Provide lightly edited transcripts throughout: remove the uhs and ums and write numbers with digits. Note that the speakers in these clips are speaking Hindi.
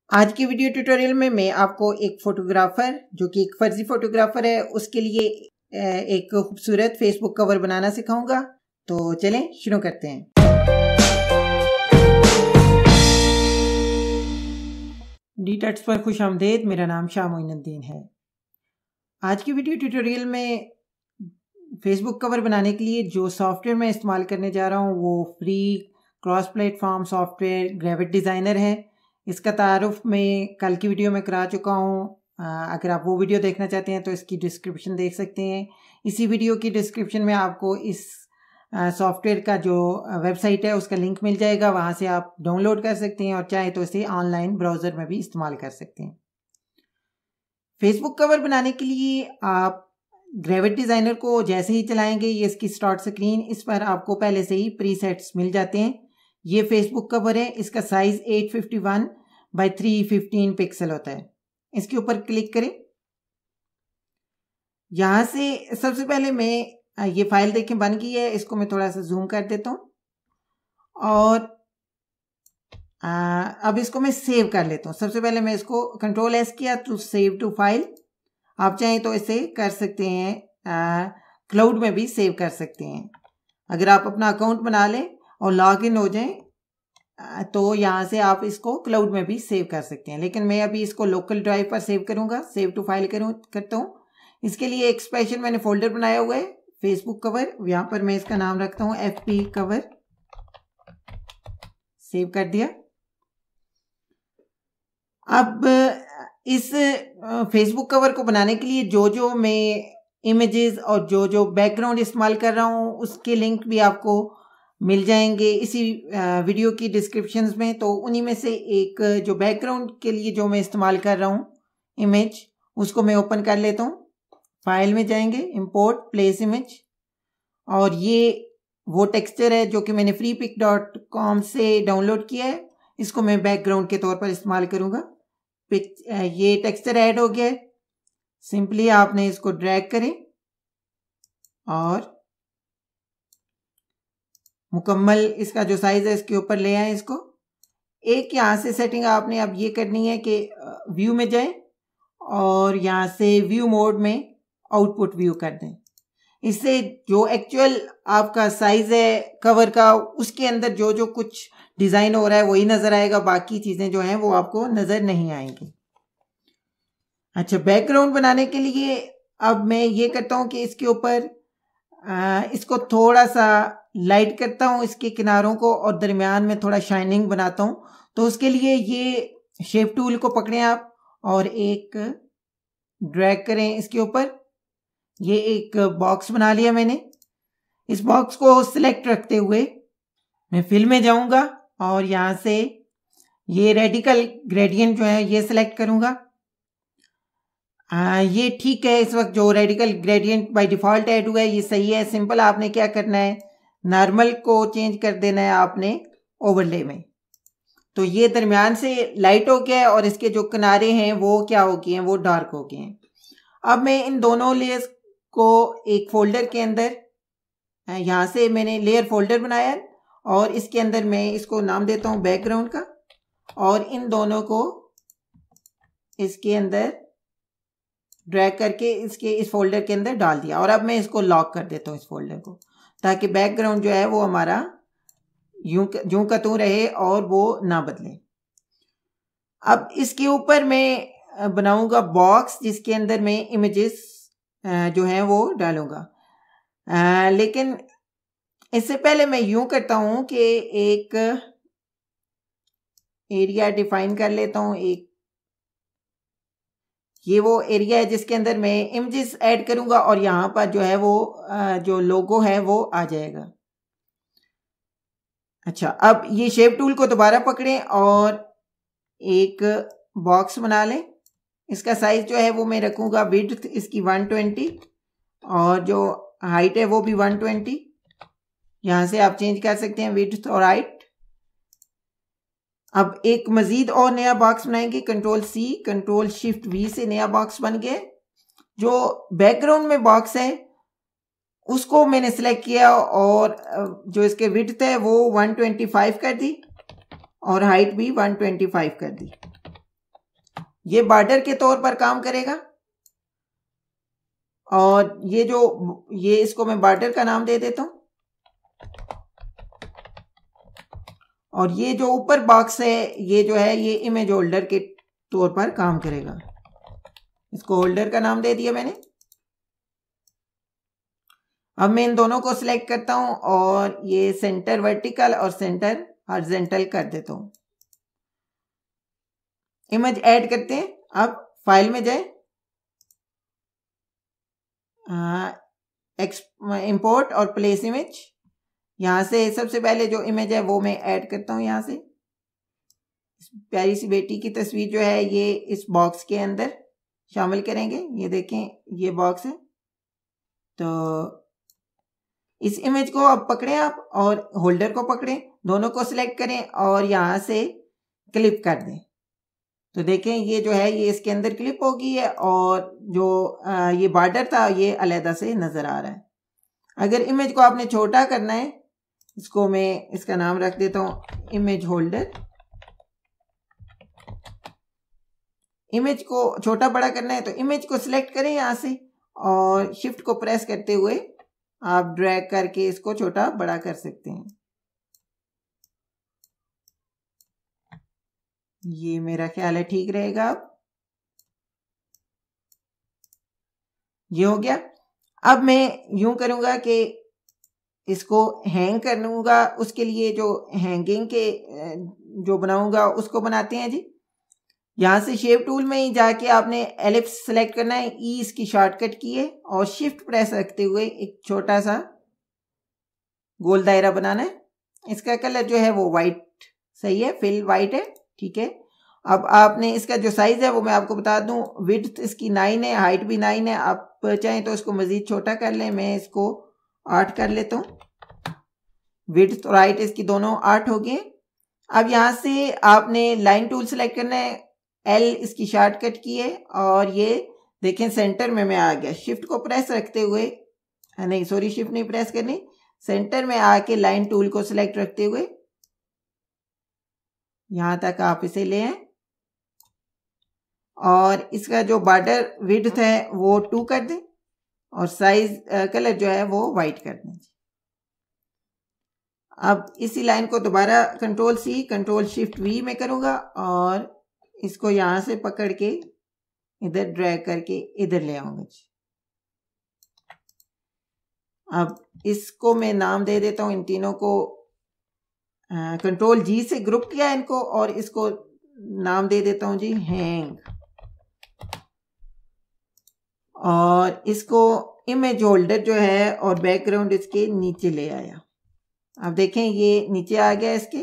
आज की वीडियो ट्यूटोरियल में मैं आपको एक फोटोग्राफर जो कि एक फर्जी फोटोग्राफर है उसके लिए एक खूबसूरत फेसबुक कवर बनाना सिखाऊंगा। तो चलें शुरू करते हैं। डीटट्स पर खुश आमदेद। मेरा नाम शाह मोइनुद्दीन है। आज की वीडियो ट्यूटोरियल में फेसबुक कवर बनाने के लिए जो सॉफ्टवेयर मैं इस्तेमाल करने जा रहा हूँ वो free cross platform software Gravit Designer है। इसका तारुफ मैं कल की वीडियो में करा चुका हूँ। अगर आप वो वीडियो देखना चाहते हैं तो इसकी डिस्क्रिप्शन देख सकते हैं। इसी वीडियो की डिस्क्रिप्शन में आपको इस सॉफ्टवेयर का जो वेबसाइट है उसका लिंक मिल जाएगा, वहाँ से आप डाउनलोड कर सकते हैं और चाहे तो इसे ऑनलाइन ब्राउज़र में भी इस्तेमाल कर सकते हैं। फेसबुक कवर बनाने के लिए आप ग्रेविट डिज़ाइनर को जैसे ही चलाएंगे ये इसकी स्टार्ट स्क्रीन, इस पर आपको पहले से ही प्रीसेट्स मिल जाते हैं। ये फेसबुक कवर है, इसका साइज 851 बाय 315 पिक्सल होता है। इसके ऊपर क्लिक करें। यहाँ से सबसे पहले मैं ये फाइल देखें बन गई है, इसको मैं थोड़ा सा जूम कर देता हूँ और अब इसको मैं सेव कर लेता हूँ। सबसे पहले मैं इसको Ctrl+S किया तो सेव टू फाइल। आप चाहें तो इसे कर सकते हैं क्लाउड में भी सेव कर सकते हैं। अगर आप अपना अकाउंट बना लें और लॉग इन हो जाएं तो यहाँ से आप इसको क्लाउड में भी सेव कर सकते हैं, लेकिन मैं अभी इसको लोकल ड्राइव पर सेव करूँगा। सेव टू फाइल करता हूँ। इसके लिए एक स्पेशल मैंने फोल्डर बनाया हुआ है फेसबुक कवर। यहाँ पर मैं इसका नाम रखता हूँ FP कवर। सेव कर दिया। अब इस फेसबुक कवर को बनाने के लिए जो मैं इमेजेस और जो बैकग्राउंड इस्तेमाल कर रहा हूँ उसके लिंक भी आपको मिल जाएंगे इसी वीडियो की डिस्क्रिप्शंस में। तो उन्हीं में से एक जो बैकग्राउंड के लिए जो मैं इस्तेमाल कर रहा हूँ इमेज, उसको मैं ओपन कर लेता हूँ। फाइल में जाएंगे, इंपोर्ट प्लेस इमेज, और ये वो टेक्सचर है जो कि मैंने freepik.com से डाउनलोड किया है। इसको मैं बैकग्राउंड के तौर पर इस्तेमाल करूँगा। ये टेक्सचर ऐड हो गया है। सिंपली आपने इसको ड्रैग करें और मुकम्मल इसका जो साइज है इसके ऊपर ले आए। इसको एक यहाँ से सेटिंग आपने अब ये करनी है कि व्यू में जाएं और यहाँ से व्यू मोड में आउटपुट व्यू कर दें। इससे जो एक्चुअल आपका साइज है कवर का उसके अंदर जो कुछ डिज़ाइन हो रहा है वही नज़र आएगा, बाकी चीज़ें जो हैं वो आपको नज़र नहीं आएंगी। अच्छा, बैकग्राउंड बनाने के लिए अब मैं ये करता हूँ कि इसके ऊपर इसको थोड़ा सा लाइट करता हूँ इसके किनारों को और दरमियान में थोड़ा शाइनिंग बनाता हूँ। तो उसके लिए ये शेप टूल को पकड़ें आप और एक ड्रैग करें इसके ऊपर। ये एक बॉक्स बना लिया मैंने। इस बॉक्स को सिलेक्ट रखते हुए मैं फिल में जाऊंगा और यहाँ से ये रेडिकल ग्रेडियंट जो है ये सिलेक्ट करूंगा। ये ठीक है। इस वक्त जो radical gradient by default add हुआ है ये सही है। सिंपल आपने क्या करना है, नॉर्मल को चेंज कर देना है आपने ओवरले में। तो ये दरमियान से लाइट हो गया है और इसके जो किनारे हैं वो क्या हो गए हैं, वो डार्क हो गए हैं। अब मैं इन दोनों लेयर्स को एक फोल्डर के अंदर, यहाँ से मैंने लेयर फोल्डर बनाया और इसके अंदर मैं इसको नाम देता हूँ बैकग्राउंड का, और इन दोनों को इसके अंदर ड्रैग करके इसके इस फोल्डर के अंदर डाल दिया। और अब मैं इसको लॉक कर देता हूँ इस फोल्डर को, ताकि बैकग्राउंड जो है वो हमारा यूं का त्यों रहे और वो ना बदले। अब इसके ऊपर मैं बनाऊंगा बॉक्स जिसके अंदर मैं इमेजेस जो हैं वो डालूंगा। लेकिन इससे पहले मैं यूं करता हूं कि एक एरिया डिफाइन कर लेता हूं। एक ये वो एरिया है जिसके अंदर मैं इमेजेस ऐड करूंगा और यहाँ पर जो है वो जो लोगो है वो आ जाएगा। अच्छा, अब ये शेप टूल को दोबारा पकड़ें और एक बॉक्स बना लें। इसका साइज जो है वो मैं रखूंगा, विड्थ इसकी 120 और जो हाइट है वो भी 120। यहाँ से आप चेंज कर सकते हैं विड्थ और हाइट। अब एक मजीद और नया बॉक्स बनाएंगे। Ctrl+C Ctrl+Shift+V से नया बॉक्स बन गया। जो बैकग्राउंड में बॉक्स है उसको मैंने सिलेक्ट किया और जो इसके विड्थ है वो 125 कर दी और हाइट भी 125 कर दी। ये बॉर्डर के तौर पर काम करेगा। और ये इसको मैं बॉर्डर का नाम दे देता हूं। और ये जो ऊपर बॉक्स है ये जो है ये इमेज होल्डर के तौर पर काम करेगा। इसको होल्डर का नाम दे दिया मैंने। अब मैं इन दोनों को सिलेक्ट करता हूं और ये सेंटर वर्टिकल और सेंटर हॉरिजॉन्टल कर देता हूं। इमेज ऐड करते हैं। अब फाइल में जाए, इंपोर्ट और प्लेस इमेज। यहां से सबसे पहले जो इमेज है वो मैं ऐड करता हूं। यहां से प्यारी सी बेटी की तस्वीर जो है ये इस बॉक्स के अंदर शामिल करेंगे। ये देखें ये बॉक्स है। तो इस इमेज को अब पकड़ें आप और होल्डर को पकड़ें, दोनों को सिलेक्ट करें और यहां से क्लिप कर दें। तो देखें ये जो है ये इसके अंदर क्लिप हो गई है और जो ये बॉर्डर था ये अलहदा से नजर आ रहा है। अगर इमेज को आपने छोटा करना है, इसको मैं इसका नाम रख देता हूं इमेज होल्डर। इमेज को छोटा बड़ा करना है तो इमेज को सिलेक्ट करें यहां से और शिफ्ट को प्रेस करते हुए आप ड्रैग करके इसको छोटा बड़ा कर सकते हैं। ये मेरा ख्याल है ठीक रहेगा। अब ये हो गया। अब मैं यूं करूंगा कि इसको हैंग करूंगा। उसके लिए जो हैंगिंग के जो बनाऊंगा उसको बनाते हैं जी। यहां से शेप टूल में ही जाके आपने एलिप्स सेलेक्ट करना है। ई इसकी शॉर्टकट की है और शिफ्ट प्रेस रखते हुए एक छोटा सा गोल दायरा बनाना है। इसका कलर जो है वो वाइट सही है, फिल वाइट है, ठीक है। अब आपने इसका जो साइज है वो मैं आपको बता दूं। विड्थ इसकी 9 है, हाइट भी 9 है। आप चाहें तो इसको मजीद छोटा कर लें। मैं इसको 8 कर लेता हूं। विड्थ और हाइट इसकी दोनों 8 हो गए। अब यहां से आपने लाइन टूल सेलेक्ट करना है। एल इसकी शॉर्टकट की है और ये देखें सेंटर में मैं आ गया। शिफ्ट को प्रेस रखते हुए, नहीं सॉरी शिफ्ट नहीं प्रेस करनी, सेंटर में आके लाइन टूल को सिलेक्ट रखते हुए यहां तक आप इसे ले आए और इसका जो बॉर्डर विड्थ है वो 2 कर दें और साइज कलर जो है वो वाइट कर दें। अब इसी लाइन को दोबारा control C control shift V में करूंगा और इसको यहां से पकड़ के इधर ड्रैग करके इधर ले आऊंगा। अब इसको मैं नाम दे देता हूं इन तीनों को। कंट्रोल जी से ग्रुप किया इनको और इसको नाम दे देता हूं जी हैंग। और इसको इमेज होल्डर जो है और बैकग्राउंड इसके नीचे ले आया। अब देखें ये नीचे आ गया इसके।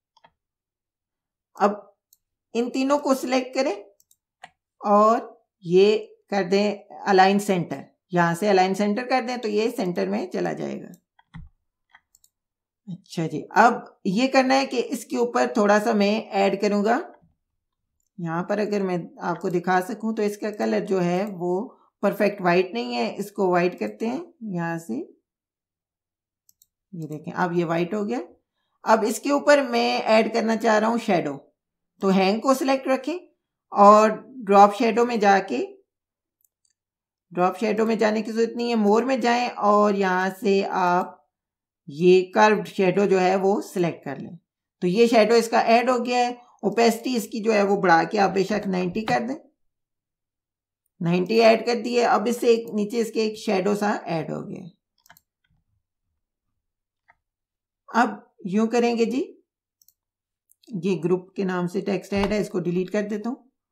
अब इन तीनों को सिलेक्ट करें और ये कर दें अलाइन सेंटर। यहां से अलाइन सेंटर कर दें तो ये सेंटर में चला जाएगा। अच्छा जी, अब ये करना है कि इसके ऊपर थोड़ा सा मैं ऐड करूंगा। यहां पर अगर मैं आपको दिखा सकूं तो इसका कलर जो है वो परफेक्ट वाइट नहीं है। इसको वाइट करते हैं यहां से। ये देखें अब ये वाइट हो गया। अब इसके ऊपर मैं ऐड करना चाह रहा हूं शेडो। तो हैंग को सिलेक्ट रखें और ड्रॉप शेडो में जाके, ड्रॉप शेडो में जाने की जरूरत नहीं है, मोर में जाएं और यहां से आप ये कर्व्ड शेडो जो है वो सिलेक्ट कर लें। तो ये शेडो इसका ऐड हो गया है। ओपेसिटी इसकी जो है वो बढ़ा के आप बेशक 90 कर दें। 90 ऐड कर दिए। अब इससे नीचे इसके एक शेडो सा ऐड हो गया। अब यूं करेंगे जी, ये ग्रुप के नाम से टेक्स्ट ऐड है, इसको डिलीट कर देता हूं।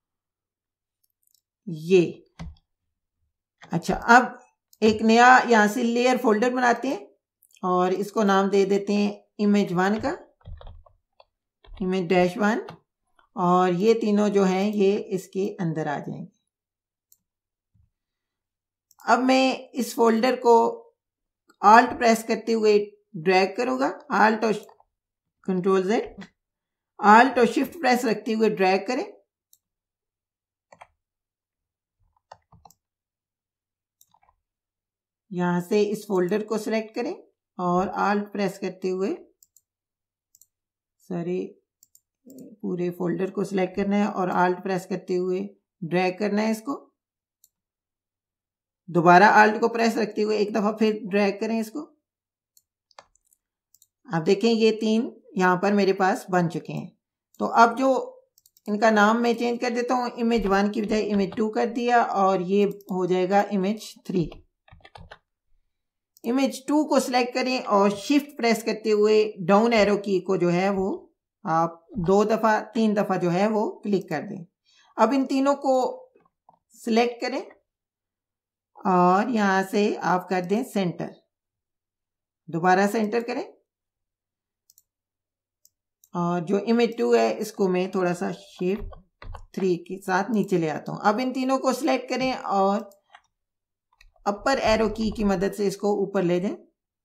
ये अच्छा, अब एक नया यहां से लेयर फोल्डर बनाते हैं और इसको नाम दे देते हैं इमेज 1 का, इमेज -1। और ये तीनों जो हैं ये इसके अंदर आ जाएंगे। अब मैं इस फोल्डर को आल्ट प्रेस करते हुए ड्रैग करूंगा। आल्ट और कंट्रोल Z, आल्ट और शिफ्ट प्रेस रखते हुए ड्रैग करें। यहां से इस फोल्डर को सिलेक्ट करें और आल्ट प्रेस करते हुए, सॉरी पूरे फोल्डर को सिलेक्ट करना है और आल्ट प्रेस करते हुए ड्रैग करना है इसको। दोबारा आल्ट को प्रेस रखते हुए एक दफा फिर ड्रैग करें इसको। आप देखें ये 3 यहाँ पर मेरे पास बन चुके हैं। तो अब जो इनका नाम मैं चेंज कर देता हूँ, इमेज 1 की बजाय इमेज 2 कर दिया और ये हो जाएगा इमेज 3। इमेज 2 को सिलेक्ट करें और शिफ्ट प्रेस करते हुए डाउन एरो की को जो है वो आप 2 दफा 3 दफा जो है वो क्लिक कर दें। अब इन तीनों को सिलेक्ट करें और यहां से आप कर दें सेंटर। दोबारा सेंटर करें और जो इमेज 2 है इसको मैं थोड़ा सा शिफ्ट 3 के साथ नीचे ले आता हूं। अब इन तीनों को सिलेक्ट करें और अपर एरो की मदद से इसको ऊपर ले जाएं।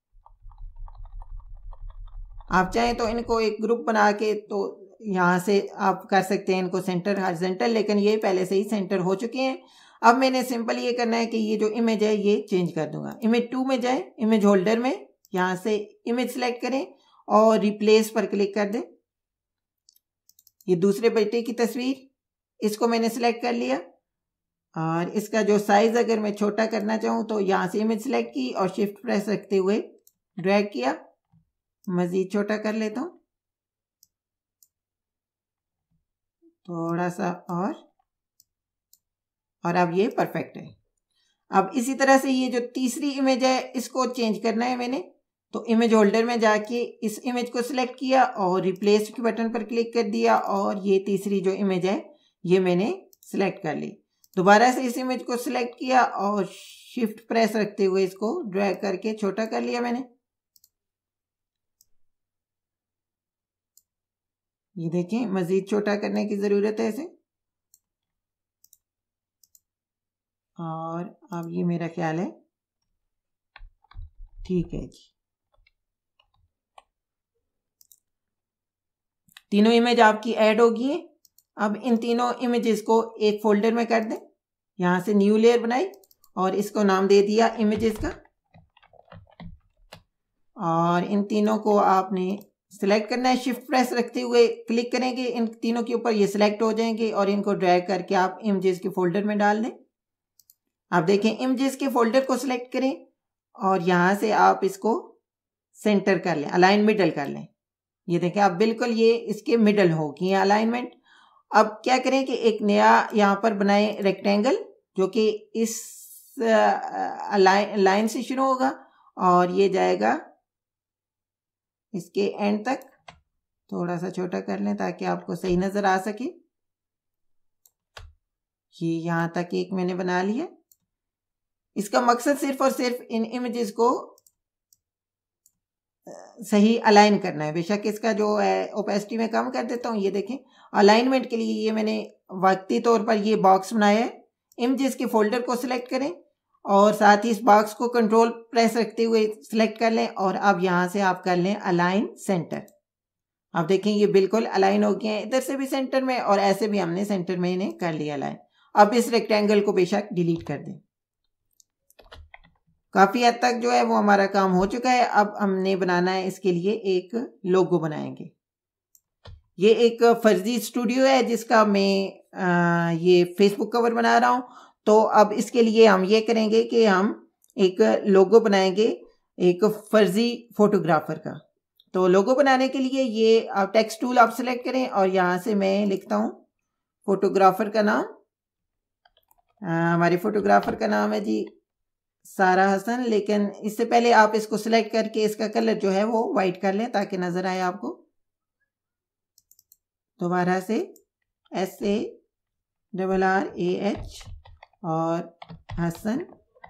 आप चाहें तो इनको एक ग्रुप बना के तो यहाँ से आप कर सकते हैं इनको सेंटर हॉरिजॉन्टल, लेकिन ये पहले से ही सेंटर हो चुके हैं। अब मैंने सिंपल ये करना है कि ये जो इमेज है ये चेंज कर दूंगा। इमेज 2 में जाएं, इमेज होल्डर में यहाँ से इमेज सेलेक्ट करें और रिप्लेस पर क्लिक कर दें। ये दूसरे बेटे की तस्वीर, इसको मैंने सिलेक्ट कर लिया और इसका जो साइज अगर मैं छोटा करना चाहूँ तो यहाँ से इमेज सेलेक्ट की और शिफ्ट प्रेस रखते हुए ड्रैग किया, मजीद छोटा कर लेता हूँ थोड़ा सा और अब ये परफेक्ट है। अब इसी तरह से ये जो तीसरी इमेज है इसको चेंज करना है मैंने, तो इमेज होल्डर में जाके इस इमेज को सिलेक्ट किया और रिप्लेस के बटन पर क्लिक कर दिया और ये तीसरी जो इमेज है ये मैंने सिलेक्ट कर ली। दोबारा से इस इमेज को सिलेक्ट किया और शिफ्ट प्रेस रखते हुए इसको ड्रैग करके छोटा कर लिया मैंने। ये देखें, मजीद छोटा करने की जरूरत है इसे। और अब ये मेरा ख्याल है ठीक है जी। तीनों इमेज आपकी ऐड होगी। अब इन तीनों इमेजेस को एक फोल्डर में कर दें। यहां से न्यू लेयर बनाई और इसको नाम दे दिया इमेजेस का। और इन तीनों को आपने सिलेक्ट करना है, शिफ्ट प्रेस रखते हुए क्लिक करेंगे इन तीनों के ऊपर, ये सिलेक्ट हो जाएंगे और इनको ड्रैग करके आप इमेजेस के फोल्डर में डाल दें। आप देखें इमेजेस के फोल्डर को सिलेक्ट करें और यहां से आप इसको सेंटर कर लें, अलाइन मिडल कर लें। ये देखें आप बिल्कुल ये इसके मिडल होगी अलाइनमेंट। अब क्या करें कि एक नया यहाँ पर बनाए रेक्टेंगल जो कि इस लाइन से शुरू होगा और ये जाएगा इसके एंड तक। थोड़ा सा छोटा कर लें ताकि आपको सही नजर आ सके। ये यहां तक एक मैंने बना लिया। इसका मकसद सिर्फ और सिर्फ इन इमेजेस को सही अलाइन करना है। बेशक इसका जो है ओपेसिटी में कम कर देता हूँ। ये देखें अलाइनमेंट के लिए ये मैंने वक्ती तौर पर ये बॉक्स बनाया है। इमेजेस के फोल्डर को सिलेक्ट करें और साथ ही इस बॉक्स को कंट्रोल प्रेस रखते हुए सिलेक्ट कर लें और अब यहाँ से आप कर लें अलाइन सेंटर। आप देखें ये बिल्कुल अलाइन हो गया है, इधर से भी सेंटर में और ऐसे भी हमने सेंटर में इन्हें कर लिया अलाइन। अब इस रेक्टेंगल को बेशक डिलीट कर दें। काफी हद तक जो है वो हमारा काम हो चुका है। अब हमने बनाना है इसके लिए एक लोगो बनाएंगे। ये एक फर्जी स्टूडियो है जिसका मैं ये फेसबुक कवर बना रहा हूं। तो अब इसके लिए हम ये करेंगे कि हम एक लोगो बनाएंगे एक फर्जी फोटोग्राफर का। तो लोगो बनाने के लिए ये आप टेक्स्ट टूल आप सिलेक्ट करें और यहां से मैं लिखता हूं फोटोग्राफर का नाम। हमारे फोटोग्राफर का नाम है जी सारा हसन, लेकिन इससे पहले आप इसको सिलेक्ट करके इसका कलर जो है वो वाइट कर लें ताकि नजर आए आपको। दोबारा से SARRAH और हसन,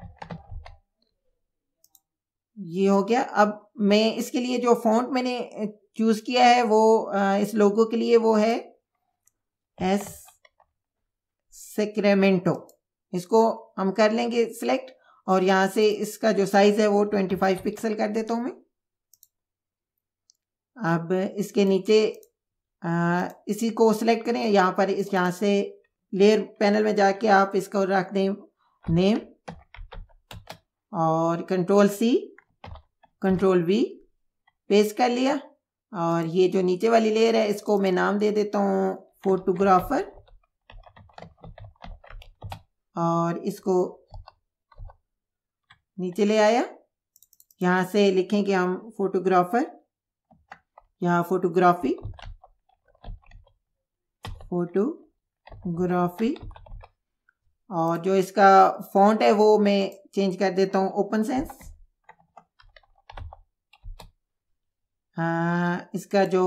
ये हो गया। अब मैं इसके लिए जो फॉन्ट मैंने चूज किया है वो इस लोगो के लिए वो है S सेक्रेमेंटो। इसको हम कर लेंगे सिलेक्ट और यहां से इसका जो साइज है वो 25 पिक्सल कर देता हूं मैं। अब इसके नीचे इसी को सिलेक्ट करें। यहाँ पर इस यहाँ से लेयर पैनल में जाके आप इसको रख दें नेम और control C control V paste कर लिया। और ये जो नीचे वाली लेयर है इसको मैं नाम दे देता हूँ फोटोग्राफर, और इसको नीचे ले आया। यहाँ से लिखेंगे हम फोटोग्राफर, यहाँ फोटोग्राफी, फोटोग्राफी, और जो इसका फॉन्ट है वो मैं चेंज कर देता हूँ ओपन सेंस। इसका जो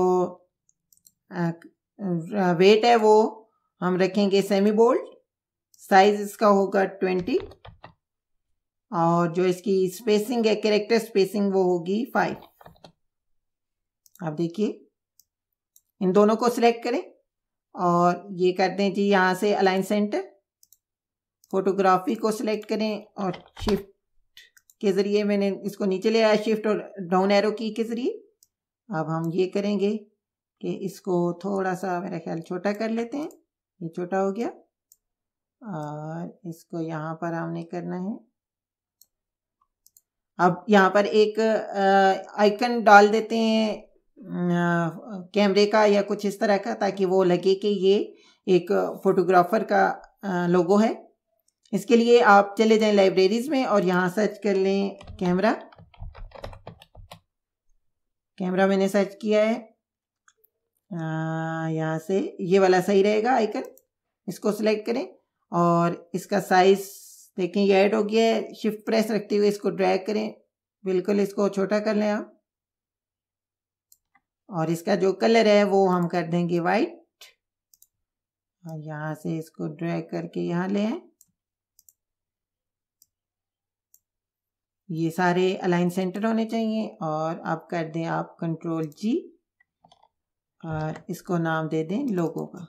वेट है वो हम रखेंगे सेमी बोल्ड, साइज इसका होगा 20, और जो इसकी स्पेसिंग है, कैरेक्टर स्पेसिंग, वो होगी 5। आप देखिए इन दोनों को सिलेक्ट करें और ये करते हैं जी यहाँ से अलाइन सेंटर। फोटोग्राफी को सिलेक्ट करें और शिफ्ट के ज़रिए मैंने इसको नीचे ले आया, शिफ्ट और डाउन एरो की के ज़रिए। अब हम ये करेंगे कि इसको थोड़ा सा मेरा ख्याल छोटा कर लेते हैं, ये छोटा हो गया, और इसको यहाँ पर हमने करना है। अब यहाँ पर एक आइकन डाल देते हैं कैमरे का या कुछ इस तरह का, ताकि वो लगे कि ये एक फोटोग्राफर का लोगो है। इसके लिए आप चले जाएं लाइब्रेरीज में और यहाँ सर्च कर लें कैमरा। कैमरा मैंने सर्च किया है, यहाँ से ये वाला सही रहेगा आइकन, इसको सिलेक्ट करें और इसका साइज देखें ये ऐड हो गया है। शिफ्ट प्रेस रखते हुए इसको ड्रैग करें, बिल्कुल इसको छोटा कर लें आप, और इसका जो कलर है वो हम कर देंगे वाइट, और यहाँ से इसको ड्रैग करके यहाँ ले आए। ये सारे अलाइन सेंटर होने चाहिए, और अब कर दें आप कंट्रोल जी और इसको नाम दे दें लोगो का।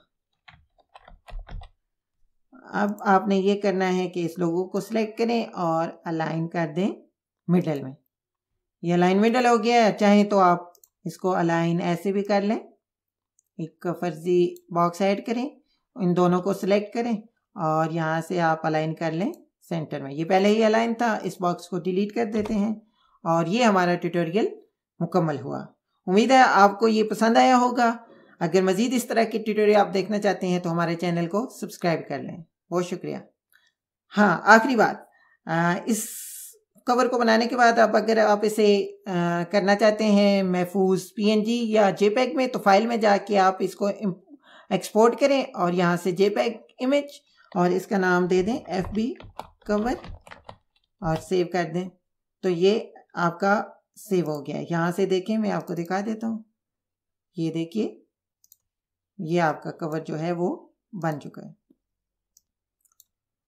अब आपने ये करना है कि इस लोगो को सिलेक्ट करें और अलाइन कर दें मिडल में। ये अलाइन मिडल हो गया है। चाहे तो आप इसको अलाइन ऐसे भी कर लें, एक फर्जी बॉक्स ऐड करें, इन दोनों को सिलेक्ट करें और यहाँ से आप अलाइन कर लें सेंटर में। ये पहले ही अलाइन था, इस बॉक्स को डिलीट कर देते हैं और ये हमारा ट्यूटोरियल मुकम्मल हुआ। उम्मीद है आपको ये पसंद आया होगा। अगर मज़ीद इस तरह के ट्यूटोरियल आप देखना चाहते हैं तो हमारे चैनल को सब्सक्राइब कर लें। बहुत शुक्रिया। हाँ, आखिरी बात, इस कवर को बनाने के बाद अब अगर आप इसे करना चाहते हैं महफूज PNG या JPEG में, तो फाइल में जाके आप इसको एक्सपोर्ट करें और यहाँ से JPEG इमेज और इसका नाम दे दें FB कवर और सेव कर दें। तो ये आपका सेव हो गया है। यहाँ से देखें, मैं आपको दिखा देता हूँ, ये देखिए ये आपका कवर जो है वो बन चुका है।